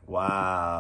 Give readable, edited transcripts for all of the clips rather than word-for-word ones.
Wow.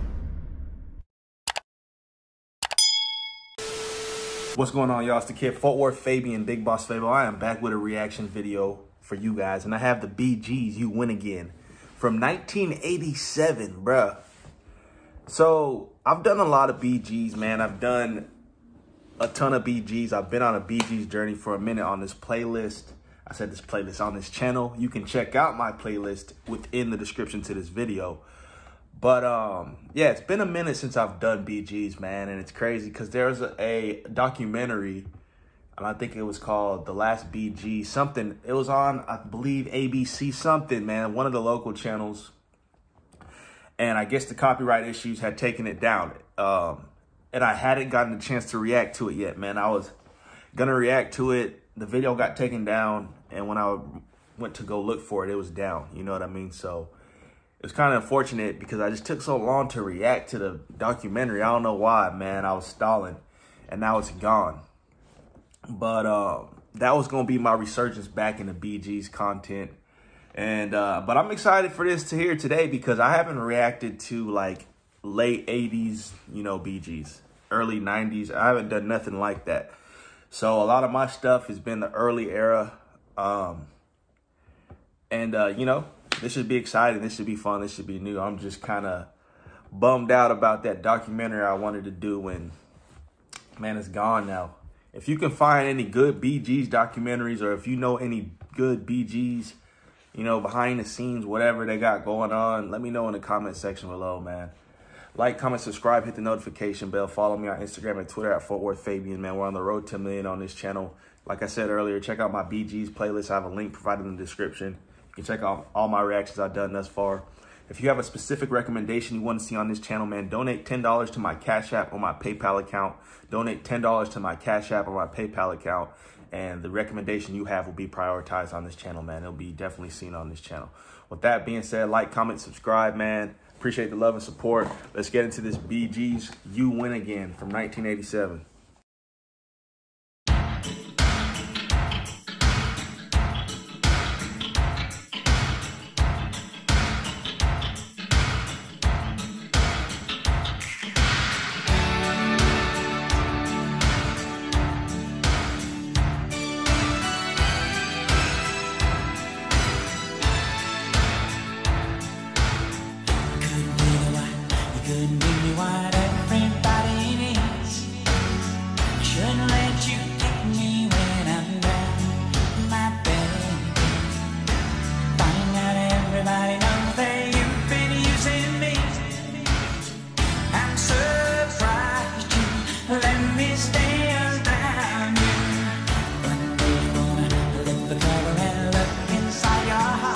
What's going on, y'all? It's the kid, Fort Worth Fabian, BigBossFabo. I am back with a reaction video for you guys, and I have the BEEGEES, You Win Again, from 1987, bruh. So, I've done a lot of BEEGEES, man. I've done a ton of BEEGEES. I've been on a BEEGEES journey for a minute on this playlist. I said this playlist on this channel. You can check out my playlist within the description to this video. But, yeah, it's been a minute since I've done BEEGEES, man, and it's crazy because there's a documentary, and I think it was called The Last BEEGEES, something. It was on, I believe, ABC something, man, one of the local channels, and I guess the copyright issues had taken it down, and I hadn't gotten a chance to react to it yet, man. I was going to react to it. The video got taken down, and when I went to go look for it, it was down, you know what I mean? So it was kind of unfortunate because I just took so long to react to the documentary. I don't know why, man. I was stalling, and now it's gone. But that was going to be my resurgence back in the BEEGEES content. And but I'm excited for this to hear today because I haven't reacted to like late 80s, you know, BEEGEES, early 90s. I haven't done nothing like that. So a lot of my stuff has been the early era. You know, this should be exciting. This should be fun. This should be new. I'm just kind of bummed out about that documentary I wanted to do, and man, it's gone now. If you can find any good BEEGEES documentaries, or if you know any good BEEGEES, you know, behind the scenes, whatever they got going on, let me know in the comment section below, man. Like, comment, subscribe, hit the notification bell. Follow me on Instagram and Twitter at Fort Worth Fabian, man. We're on the road to 1 million on this channel. Like I said earlier, check out my BEEGEES playlist. I have a link provided in the description. You can check out all my reactions I've done thus far. If you have a specific recommendation you want to see on this channel, man, donate $10 to my Cash App or my PayPal account. Donate $10 to my Cash App or my PayPal account, and the recommendation you have will be prioritized on this channel, man. It'll be definitely seen on this channel. With that being said, like, comment, subscribe, man. Appreciate the love and support. Let's get into this BEEGEES You Win Again from 1987. Couldn't give me what everybody needs. I shouldn't let you take me when I'm down my bed. Finding out everybody knows that you've been using me. I'm surprised you let me stay around you. One day you're gonna lift the cover and look inside your heart.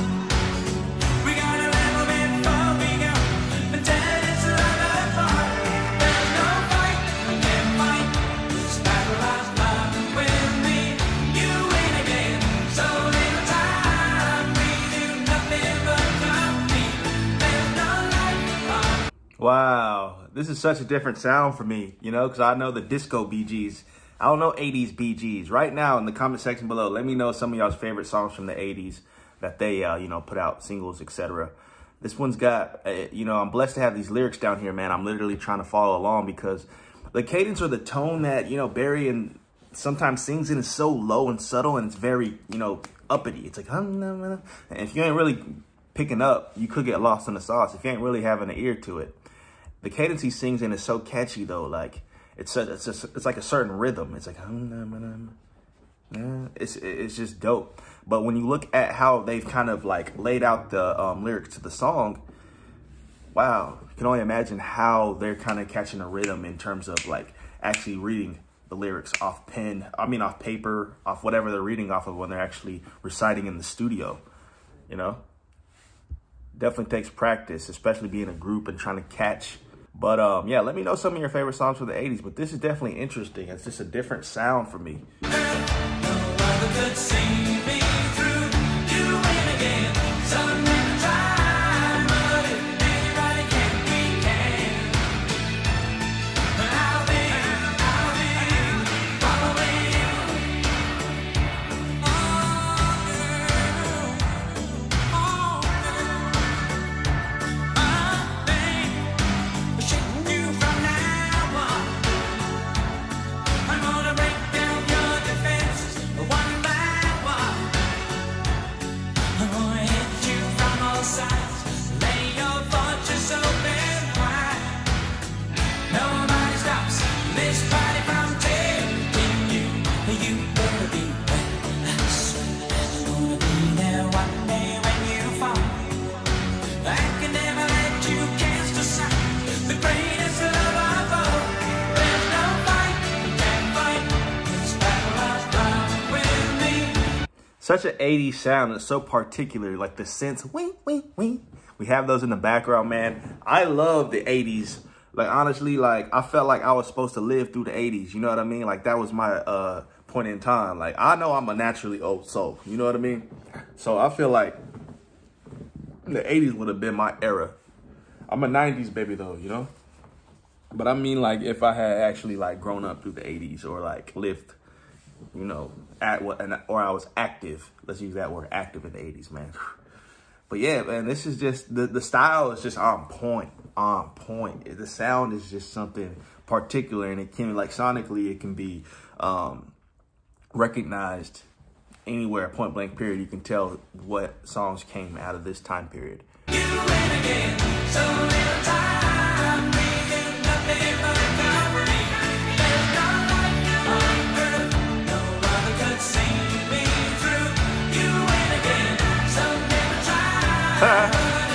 Wow, this is such a different sound for me, you know, because I know the disco BEEGEES. I don't know 80s BEEGEES. Right now in the comment section below, let me know some of y'all's favorite songs from the 80s that they, you know, put out, singles, etc. This one's got, you know, I'm blessed to have these lyrics down here, man. I'm literally trying to follow along because the cadence or the tone that, you know, Barry and sometimes sings in is so low and subtle, and it's very, you know, uppity. It's like, and if you ain't really picking up, you could get lost in the sauce if you ain't really having an ear to it. The cadence he sings in is so catchy, though. Like, it's like a certain rhythm. It's like, it's just dope. But when you look at how they've kind of like laid out the lyrics to the song, wow, you can only imagine how they're kind of catching a rhythm in terms of like actually reading the lyrics off paper, off whatever they're reading off of when they're actually reciting in the studio, you know? Definitely takes practice, especially being a group and trying to catch. But yeah, let me know some of your favorite songs from the 80s. But this is definitely interesting. It's just a different sound for me. such an 80s sound. It's so particular, like the synths, wing, wing, wing. We have those in the background, man. I love the 80s. Like, honestly, like, I felt like I was supposed to live through the 80s. You know what I mean? Like, that was my point in time. Like, I know I'm a naturally old soul. You know what I mean? So I feel like the 80s would have been my era. I'm a 90s baby, though, you know? But I mean, like, if I had actually, like, grown up through the 80s or, like, lived, you know, or I was active. Let's use that word, active in the 80s, man. But yeah, man, this is just, the style is just on point. The sound is just something particular, and it can, like, sonically, it can be recognized anywhere, point blank period. You can tell what songs came out of this time period. You win again, so little time, we do nothing but recovery. There's no life on earth, no other could see me through. You win again, so little time.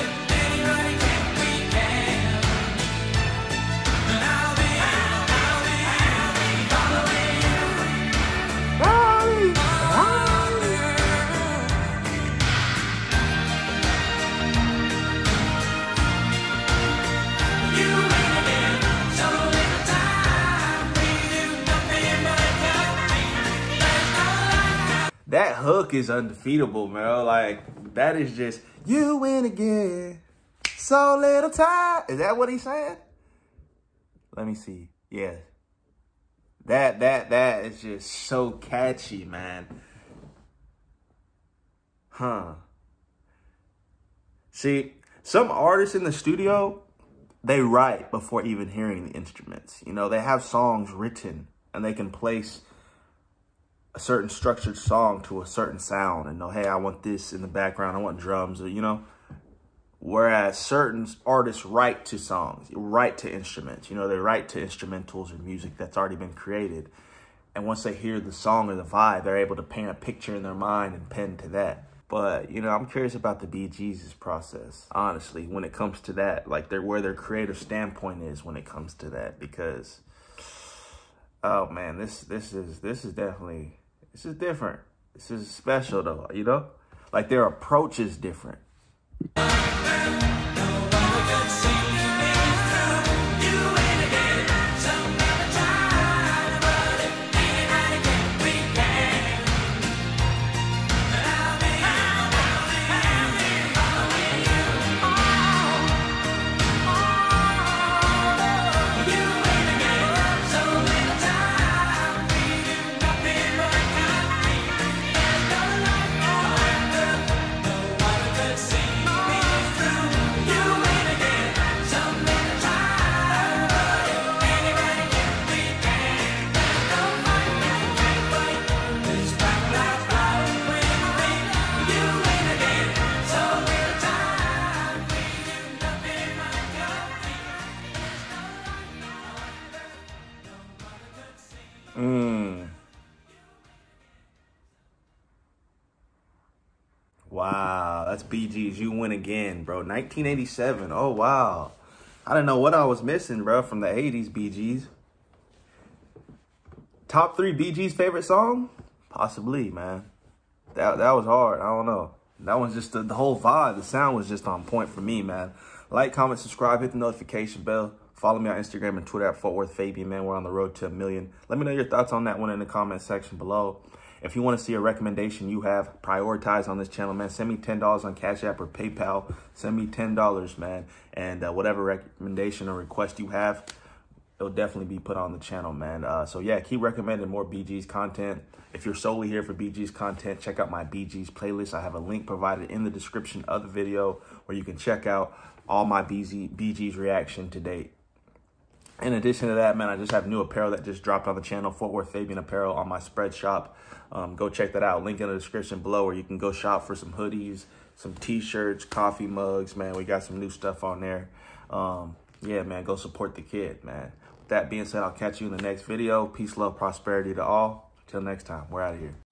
That hook is undefeatable, man. Like, that is just, you win again, so little time. Is that what he's saying? Let me see. Yeah. That is just so catchy, man. Huh. See, some artists in the studio, they write before even hearing the instruments. You know, they have songs written, and they can place a certain structured song to a certain sound and know, hey, I want this in the background. I want drums, or, you know. Whereas certain artists write to songs, write to instruments. You know, they write to instrumentals or music that's already been created. And once they hear the song or the vibe, they're able to paint a picture in their mind and pen to that. But, you know, I'm curious about the BEEGEES process, honestly, when it comes to that. Like, where their creative standpoint is when it comes to that. Because, oh, man, this is definitely... This is different. This is special, though, you know? Like, their approach is different. Wow, that's BEEGEES. You win again, bro. 1987. Oh, wow. I didn't know what I was missing, bro, from the 80s BEEGEES. Top 3 BEEGEES favorite song? Possibly, man. That was hard. I don't know. That was just the whole vibe. The sound was just on point for me, man. Like, comment, subscribe, hit the notification bell. Follow me on Instagram and Twitter at FortWorthFabian, man. We're on the road to 1 million. Let me know your thoughts on that one in the comment section below. If you want to see a recommendation you have prioritized on this channel, man, send me $10 on Cash App or PayPal. Send me $10, man. And whatever recommendation or request you have, it'll definitely be put on the channel, man. So, yeah, keep recommending more BEEGEES content. If you're solely here for BEEGEES content, check out my BEEGEES playlist. I have a link provided in the description of the video where you can check out all my BEEGEES reaction to date. In addition to that, man, I just have new apparel that just dropped on the channel, Fort Worth Fabian apparel on my spread shop. Go check that out. Link in the description below where you can go shop for some hoodies, some t-shirts, coffee mugs, man. We got some new stuff on there. Yeah, man, go support the kid, man. With that being said, I'll catch you in the next video. Peace, love, prosperity to all. Until next time, we're out of here.